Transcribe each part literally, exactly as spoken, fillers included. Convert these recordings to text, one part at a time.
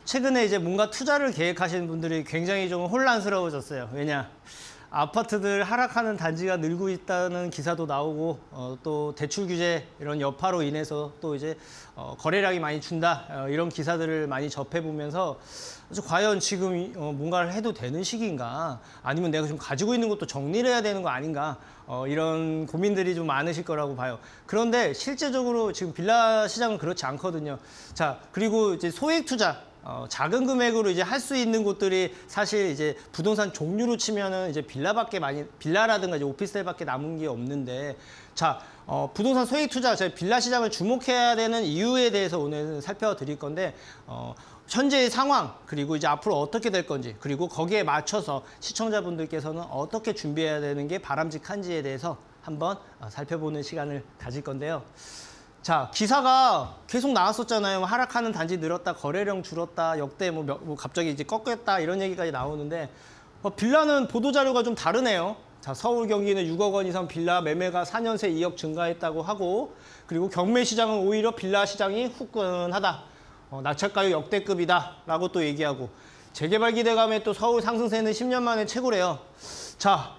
최근에 이제 뭔가 투자를 계획하시는 분들이 굉장히 좀 혼란스러워졌어요. 왜냐? 아파트들 하락하는 단지가 늘고 있다는 기사도 나오고 어, 또 대출 규제 이런 여파로 인해서 또 이제 어, 거래량이 많이 준다 어, 이런 기사들을 많이 접해 보면서 과연 지금 어, 뭔가를 해도 되는 시기인가, 아니면 내가 지금 가지고 있는 것도 정리를 해야 되는 거 아닌가, 어, 이런 고민들이 좀 많으실 거라고 봐요. 그런데 실제적으로 지금 빌라 시장은 그렇지 않거든요. 자, 그리고 이제 소액 투자, 어, 작은 금액으로 이제 할 수 있는 곳들이 사실 이제 부동산 종류로 치면은 이제 빌라밖에 많이, 빌라라든가 이제 오피스텔밖에 남은 게 없는데, 자, 어, 부동산 소액 투자, 저희 빌라 시장을 주목해야 되는 이유에 대해서 오늘 살펴드릴 건데, 어, 현재의 상황, 그리고 이제 앞으로 어떻게 될 건지, 그리고 거기에 맞춰서 시청자분들께서는 어떻게 준비해야 되는 게 바람직한지에 대해서 한번 살펴보는 시간을 가질 건데요. 자, 기사가 계속 나왔었잖아요. 하락하는 단지 늘었다, 거래량 줄었다, 역대 뭐, 뭐 갑자기 이제 꺾였다 이런 얘기까지 나오는데, 어, 빌라는 보도자료가 좀 다르네요. 자, 서울 경기는 육억 원 이상 빌라 매매가 사 년 새 이억 증가했다고 하고, 그리고 경매 시장은 오히려 빌라 시장이 후끈하다, 어, 낙찰가율 역대급이다 라고 또 얘기하고, 재개발 기대감에 또 서울 상승세는 십 년 만에 최고래요. 자,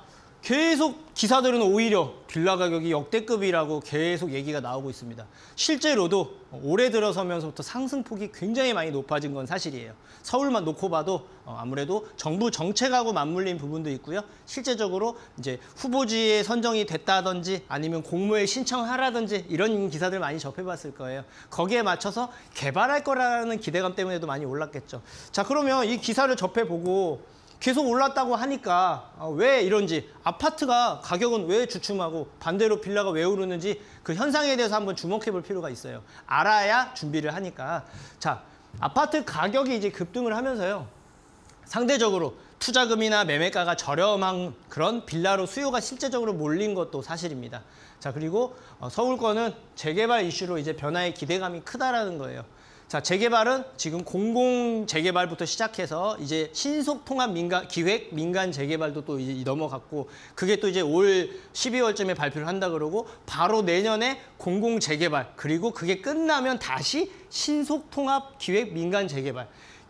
계속 기사들은 오히려 빌라 가격이 역대급이라고 계속 얘기가 나오고 있습니다. 실제로도 올해 들어서면서부터 상승폭이 굉장히 많이 높아진 건 사실이에요. 서울만 놓고 봐도 아무래도 정부 정책하고 맞물린 부분도 있고요. 실제적으로 이제 후보지에 선정이 됐다든지 아니면 공모에 신청하라든지 이런 기사들 많이 접해봤을 거예요. 거기에 맞춰서 개발할 거라는 기대감 때문에도 많이 올랐겠죠. 자, 그러면 이 기사를 접해보고 계속 올랐다고 하니까 왜 이런지, 아파트가 가격은 왜 주춤하고 반대로 빌라가 왜 오르는지 그 현상에 대해서 한번 주목해 볼 필요가 있어요. 알아야 준비를 하니까. 자, 아파트 가격이 이제 급등을 하면서요, 상대적으로 투자금이나 매매가가 저렴한 그런 빌라로 수요가 실제적으로 몰린 것도 사실입니다. 자, 그리고 서울권은 재개발 이슈로 이제 변화의 기대감이 크다라는 거예요. 자, 재개발은 지금 공공 재개발부터 시작해서 이제 신속 통합 민간 기획 민간 재개발도 또 이제 넘어갔고, 그게 또 이제 올 십이월쯤에 발표를 한다 그러고, 바로 내년에 공공 재개발, 그리고 그게 끝나면 다시 신속 통합 기획 민간 재개발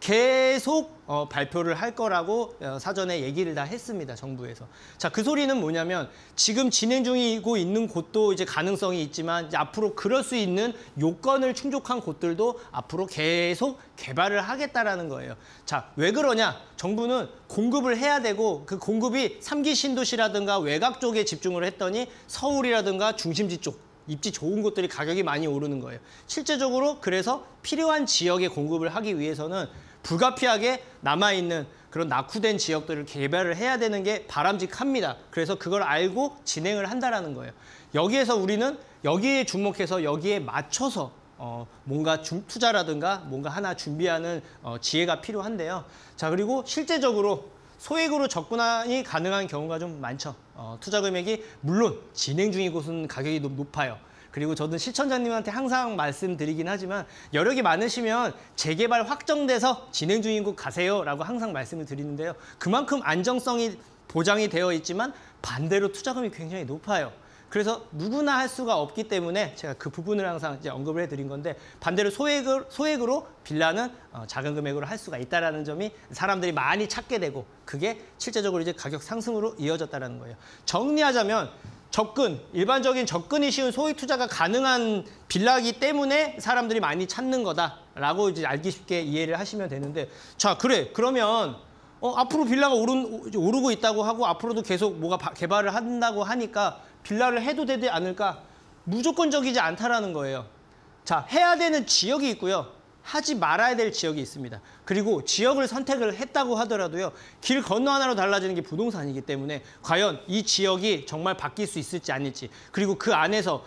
계속 어, 발표를 할 거라고 어, 사전에 얘기를 다 했습니다, 정부에서. 자, 그 소리는 뭐냐면 지금 진행 중이고 있는 곳도 이제 가능성이 있지만, 이제 앞으로 그럴 수 있는 요건을 충족한 곳들도 앞으로 계속 개발을 하겠다라는 거예요. 자, 왜 그러냐? 정부는 공급을 해야 되고, 그 공급이 삼 기 신도시라든가 외곽 쪽에 집중을 했더니 서울이라든가 중심지 쪽, 입지 좋은 곳들이 가격이 많이 오르는 거예요. 실제적으로 그래서 필요한 지역에 공급을 하기 위해서는 불가피하게 남아있는 그런 낙후된 지역들을 개발을 해야 되는 게 바람직합니다. 그래서 그걸 알고 진행을 한다라는 거예요. 여기에서 우리는 여기에 주목해서 여기에 맞춰서 어, 뭔가 주, 투자라든가 뭔가 하나 준비하는 어, 지혜가 필요한데요. 자, 그리고 실제적으로 소액으로 접근이 가능한 경우가 좀 많죠. 어, 투자 금액이 물론 진행 중인 곳은 가격이 높, 높아요. 그리고 저는 시청자님한테 항상 말씀드리긴 하지만, 여력이 많으시면 재개발 확정돼서 진행 중인 곳 가세요라고 항상 말씀을 드리는데요. 그만큼 안정성이 보장이 되어 있지만 반대로 투자금이 굉장히 높아요. 그래서 누구나 할 수가 없기 때문에 제가 그 부분을 항상 이제 언급을 해드린 건데, 반대로 소액을, 소액으로 빌라는 어, 작은 금액으로 할 수가 있다는 점이 사람들이 많이 찾게 되고, 그게 실제적으로 이제 가격 상승으로 이어졌다는 거예요. 정리하자면 접근, 일반적인 접근이 쉬운 소액 투자가 가능한 빌라이기 때문에 사람들이 많이 찾는 거다라고 이제 알기 쉽게 이해를 하시면 되는데, 자, 그래, 그러면 어, 앞으로 빌라가 오른, 오르고 있다고 하고 앞으로도 계속 뭐가 바, 개발을 한다고 하니까 빌라를 해도 되지 않을까? 무조건적이지 않다라는 거예요. 자, 해야 되는 지역이 있고요, 하지 말아야 될 지역이 있습니다. 그리고 지역을 선택을 했다고 하더라도요, 길 건너 하나로 달라지는 게 부동산이기 때문에 과연 이 지역이 정말 바뀔 수 있을지 아닐지, 그리고 그 안에서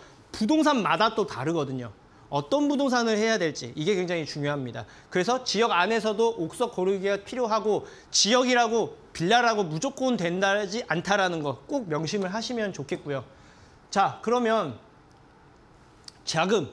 부동산마다 또 다르거든요. 어떤 부동산을 해야 될지, 이게 굉장히 중요합니다. 그래서 지역 안에서도 옥석 고르기가 필요하고, 지역이라고 빌라라고 무조건 된다지 않다라는 거 꼭 명심을 하시면 좋겠고요. 자, 그러면 자금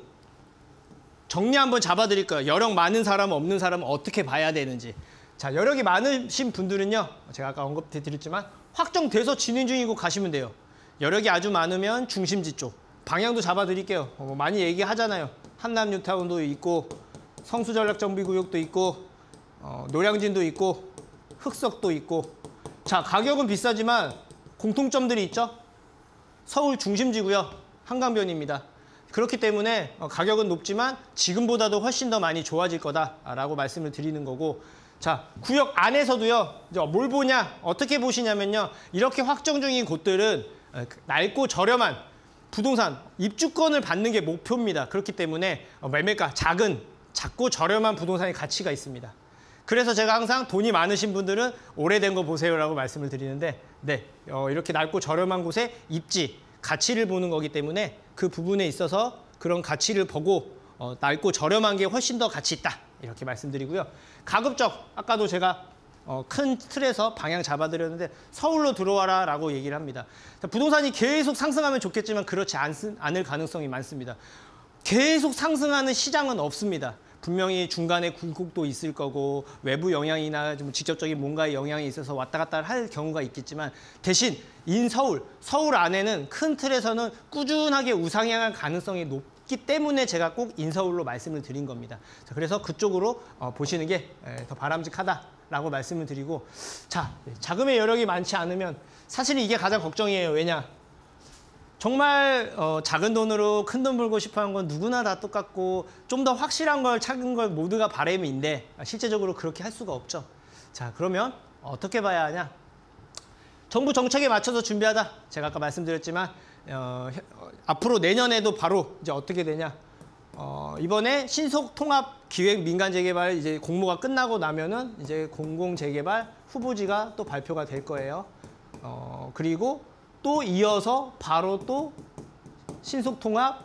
정리 한번 잡아드릴 거예요. 여력 많은 사람, 없는 사람은 어떻게 봐야 되는지. 자, 여력이 많으신 분들은요, 제가 아까 언급드렸지만 확정돼서 진행 중이고 가시면 돼요. 여력이 아주 많으면 중심지 쪽. 방향도 잡아드릴게요. 어, 많이 얘기하잖아요. 한남 뉴타운도 있고, 성수전략정비구역도 있고, 어, 노량진도 있고 흑석도 있고. 자, 가격은 비싸지만 공통점들이 있죠. 서울 중심지고요. 한강변입니다. 그렇기 때문에 가격은 높지만 지금보다도 훨씬 더 많이 좋아질 거다라고 말씀을 드리는 거고. 자, 구역 안에서도요. 뭘 보냐? 어떻게 보시냐면요. 이렇게 확정 중인 곳들은 낡고 저렴한 부동산 입주권을 받는 게 목표입니다. 그렇기 때문에 매매가 작은, 작고 저렴한 부동산의 가치가 있습니다. 그래서 제가 항상 돈이 많으신 분들은 오래된 거 보세요라고 말씀을 드리는데, 네, 어, 이렇게 낡고 저렴한 곳에 입지, 가치를 보는 거기 때문에 그 부분에 있어서 그런 가치를 보고 어, 낡고 저렴한 게 훨씬 더 가치 있다. 이렇게 말씀드리고요. 가급적 아까도 제가 어, 큰 틀에서 방향 잡아드렸는데 서울로 들어와라 라고 얘기를 합니다. 자, 부동산이 계속 상승하면 좋겠지만 그렇지 않, 않을 가능성이 많습니다. 계속 상승하는 시장은 없습니다. 분명히 중간에 굴곡도 있을 거고 외부 영향이나 좀 직접적인 뭔가의 영향이 있어서 왔다 갔다 할 경우가 있겠지만 대신 인서울, 서울 안에는 큰 틀에서는 꾸준하게 우상향할 가능성이 높기 때문에 제가 꼭 인서울로 말씀을 드린 겁니다. 자, 그래서 그쪽으로 어, 보시는 게 더 바람직하다라고 말씀을 드리고, 자, 자금의 여력이 많지 않으면 사실 이게 가장 걱정이에요. 왜냐? 정말 어, 작은 돈으로 큰 돈 벌고 싶어하는 건 누구나 다 똑같고 좀 더 확실한 걸 찾은 걸 모두가 바람인데 실제적으로 그렇게 할 수가 없죠. 자, 그러면 어떻게 봐야 하냐? 정부 정책에 맞춰서 준비하자. 제가 아까 말씀드렸지만 어, 어, 앞으로 내년에도 바로 이제 어떻게 되냐? 어, 이번에 신속 통합 기획 민간 재개발 이제 공모가 끝나고 나면은 이제 공공 재개발 후보지가 또 발표가 될 거예요. 어, 그리고 또 이어서 바로 또 신속통합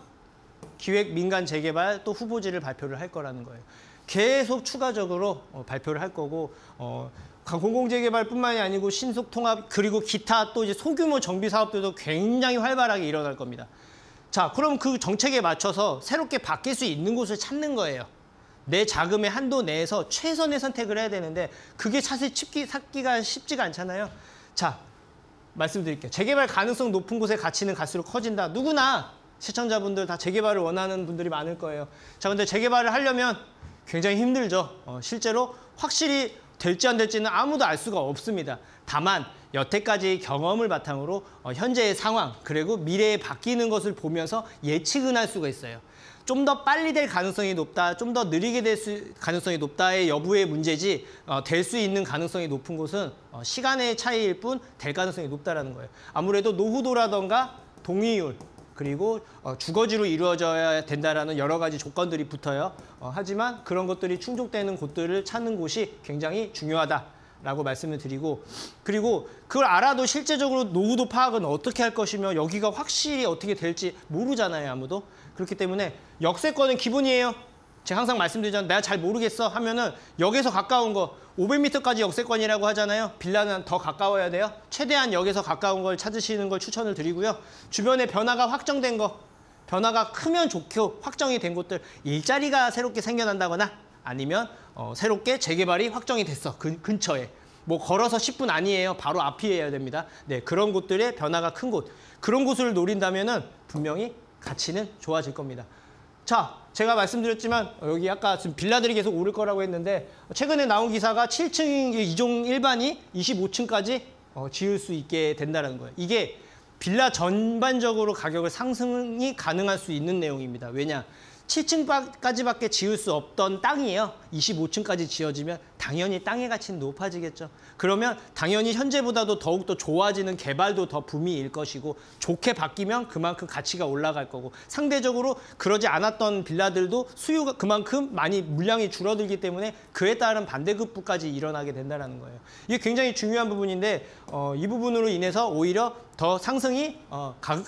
기획 민간 재개발 또 후보지를 발표를 할 거라는 거예요. 계속 추가적으로 어, 발표를 할 거고 어, 공공재개발뿐만이 아니고 신속통합 그리고 기타 또 이제 소규모 정비 사업들도 굉장히 활발하게 일어날 겁니다. 자, 그럼 그 정책에 맞춰서 새롭게 바뀔 수 있는 곳을 찾는 거예요. 내 자금의 한도 내에서 최선의 선택을 해야 되는데 그게 사실 찾기, 찾기가 쉽지가 않잖아요. 자, 말씀드릴게요. 재개발 가능성 높은 곳의 가치는 갈수록 커진다. 누구나 시청자분들 다 재개발을 원하는 분들이 많을 거예요. 자, 근데 재개발을 하려면 굉장히 힘들죠. 어, 실제로 확실히 될지 안 될지는 아무도 알 수가 없습니다. 다만 여태까지 경험을 바탕으로 어, 현재의 상황 그리고 미래에 바뀌는 것을 보면서 예측은 할 수가 있어요. 좀 더 빨리 될 가능성이 높다, 좀 더 느리게 될 수, 가능성이 높다의 여부의 문제지 어, 될 수 있는 가능성이 높은 곳은 어, 시간의 차이일 뿐 될 가능성이 높다라는 거예요. 아무래도 노후도라던가 동의율 그리고 어, 주거지로 이루어져야 된다라는 여러 가지 조건들이 붙어요. 어, 하지만 그런 것들이 충족되는 곳들을 찾는 곳이 굉장히 중요하다라고 말씀을 드리고, 그리고 그걸 알아도 실제적으로 노후도 파악은 어떻게 할 것이며 여기가 확실히 어떻게 될지 모르잖아요, 아무도. 그렇기 때문에 역세권은 기본이에요. 제가 항상 말씀드리잖아요. 내가 잘 모르겠어 하면은 역에서 가까운 거 오백 미터까지 역세권이라고 하잖아요. 빌라는 더 가까워야 돼요. 최대한 역에서 가까운 걸 찾으시는 걸 추천을 드리고요. 주변에 변화가 확정된 거, 변화가 크면 좋고 확정이 된 곳들, 일자리가 새롭게 생겨난다거나 아니면 어, 새롭게 재개발이 확정이 됐어. 그 근처에. 뭐 걸어서 십 분 아니에요. 바로 앞이어야 됩니다. 네, 그런 곳들의 변화가 큰 곳. 그런 곳을 노린다면은 분명히 가치는 좋아질 겁니다. 자, 제가 말씀드렸지만 여기 아까 지금 빌라들이 계속 오를 거라고 했는데 최근에 나온 기사가 칠 층 이종 일반이 이십오 층까지 어, 지을 수 있게 된다는 거예요. 이게 빌라 전반적으로 가격을 상승이 가능할 수 있는 내용입니다. 왜냐? 칠 층까지밖에 지을 수 없던 땅이에요. 이십오 층까지 지어지면 당연히 땅의 가치는 높아지겠죠. 그러면 당연히 현재보다도 더욱더 좋아지는 개발도 더 붐이일 것이고 좋게 바뀌면 그만큼 가치가 올라갈 거고 상대적으로 그러지 않았던 빌라들도 수요가 그만큼 많이 물량이 줄어들기 때문에 그에 따른 반대급부까지 일어나게 된다는 거예요. 이게 굉장히 중요한 부분인데 어, 이 부분으로 인해서 오히려 더 상승이 어, 가,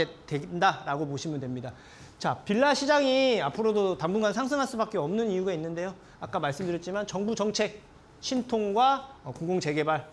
가속화된다라고 보시면 됩니다. 자, 빌라 시장이 앞으로도 당분간 상승할 수밖에 없는 이유가 있는데요. 아까 말씀드렸지만 정부 정책, 신통과 어, 공공재개발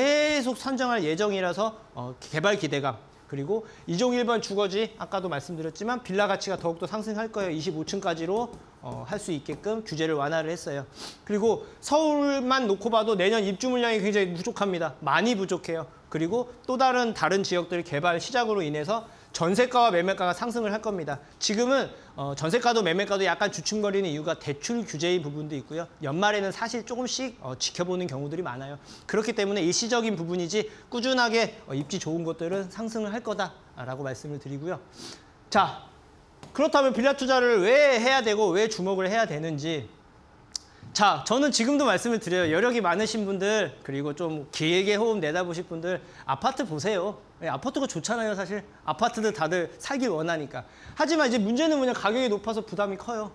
계속 선정할 예정이라서 어, 개발 기대감, 그리고 이종 일반 주거지 아까도 말씀드렸지만 빌라 가치가 더욱더 상승할 거예요. 이십오 층까지로 어, 할 수 있게끔 규제를 완화를 했어요. 그리고 서울만 놓고 봐도 내년 입주 물량이 굉장히 부족합니다. 많이 부족해요. 그리고 또 다른 다른 지역들 개발 시작으로 인해서 전세가와 매매가가 상승을 할 겁니다. 지금은 어, 전세가도 매매가도 약간 주춤거리는 이유가 대출 규제의 부분도 있고요. 연말에는 사실 조금씩 어, 지켜보는 경우들이 많아요. 그렇기 때문에 일시적인 부분이지 꾸준하게 어, 입지 좋은 곳들은 상승을 할 거다라고 말씀을 드리고요. 자, 그렇다면 빌라 투자를 왜 해야 되고 왜 주목을 해야 되는지. 자, 저는 지금도 말씀을 드려요. 여력이 많으신 분들, 그리고 좀 길게 호흡 내다보실 분들, 아파트 보세요. 네, 아파트가 좋잖아요, 사실. 아파트들 다들 살길 원하니까. 하지만 이제 문제는 뭐냐, 가격이 높아서 부담이 커요.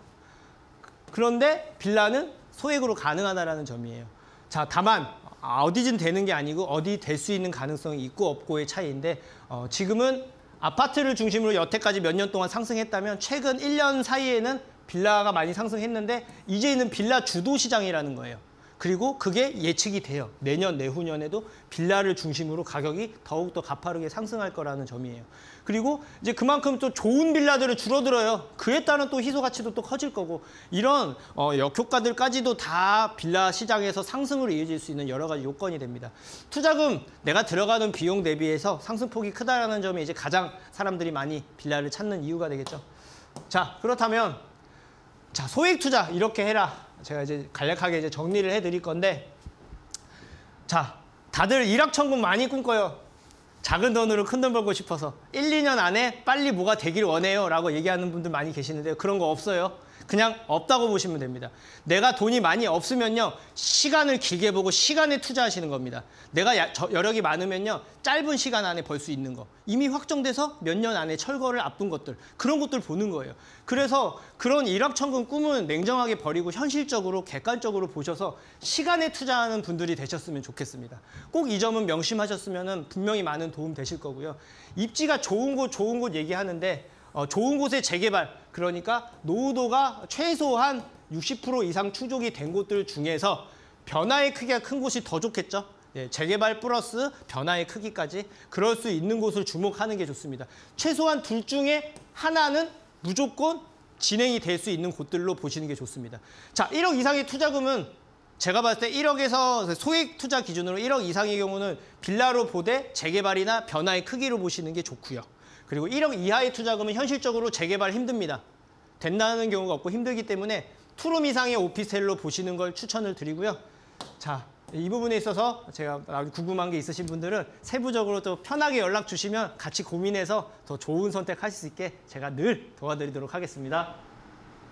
그런데 빌라는 소액으로 가능하다는 점이에요. 자, 다만 어디든 되는 게 아니고 어디 될 수 있는 가능성이 있고 없고의 차이인데, 어, 지금은 아파트를 중심으로 여태까지 몇 년 동안 상승했다면 최근 일 년 사이에는 빌라가 많이 상승했는데 이제는 빌라 주도 시장이라는 거예요. 그리고 그게 예측이 돼요. 내년, 내후년에도 빌라를 중심으로 가격이 더욱더 가파르게 상승할 거라는 점이에요. 그리고 이제 그만큼 또 좋은 빌라들은 줄어들어요. 그에 따른 또 희소 가치도 또 커질 거고, 이런 어, 역효과들까지도 다 빌라 시장에서 상승으로 이어질 수 있는 여러 가지 요건이 됩니다. 투자금, 내가 들어가는 비용 대비해서 상승폭이 크다라는 점이 이제 가장 사람들이 많이 빌라를 찾는 이유가 되겠죠. 자, 그렇다면 자, 소액 투자 이렇게 해라. 제가 이제 간략하게 이제 정리를 해드릴 건데, 자, 다들 일확천금 많이 꿈꿔요. 작은 돈으로 큰 돈 벌고 싶어서 일, 이 년 안에 빨리 뭐가 되길 원해요 라고 얘기하는 분들 많이 계시는데요. 그런 거 없어요. 그냥 없다고 보시면 됩니다. 내가 돈이 많이 없으면요, 시간을 길게 보고 시간에 투자하시는 겁니다. 내가 야, 저, 여력이 많으면요, 짧은 시간 안에 벌 수 있는 거, 이미 확정돼서 몇 년 안에 철거를 앞둔 것들, 그런 것들 보는 거예요. 그래서 그런 일확천금 꿈은 냉정하게 버리고 현실적으로 객관적으로 보셔서 시간에 투자하는 분들이 되셨으면 좋겠습니다. 꼭 이 점은 명심하셨으면 분명히 많은 도움 되실 거고요. 입지가 좋은 곳 좋은 곳 얘기하는데, 어, 좋은 곳의 재개발, 그러니까 노후도가 최소한 육십 퍼센트 이상 충족이 된 곳들 중에서 변화의 크기가 큰 곳이 더 좋겠죠. 예, 재개발 플러스 변화의 크기까지 그럴 수 있는 곳을 주목하는 게 좋습니다. 최소한 둘 중에 하나는 무조건 진행이 될 수 있는 곳들로 보시는 게 좋습니다. 자, 일억 이상의 투자금은 제가 봤을 때 일억에서 소액 투자 기준으로 일억 이상의 경우는 빌라로 보되 재개발이나 변화의 크기로 보시는 게 좋고요. 그리고 일억 이하의 투자금은 현실적으로 재개발 힘듭니다. 된다는 경우가 없고 힘들기 때문에 투룸 이상의 오피스텔로 보시는 걸 추천을 드리고요. 자, 이 부분에 있어서 제가 궁금한 게 있으신 분들은 세부적으로 또 편하게 연락 주시면 같이 고민해서 더 좋은 선택하실 수 있게 제가 늘 도와드리도록 하겠습니다.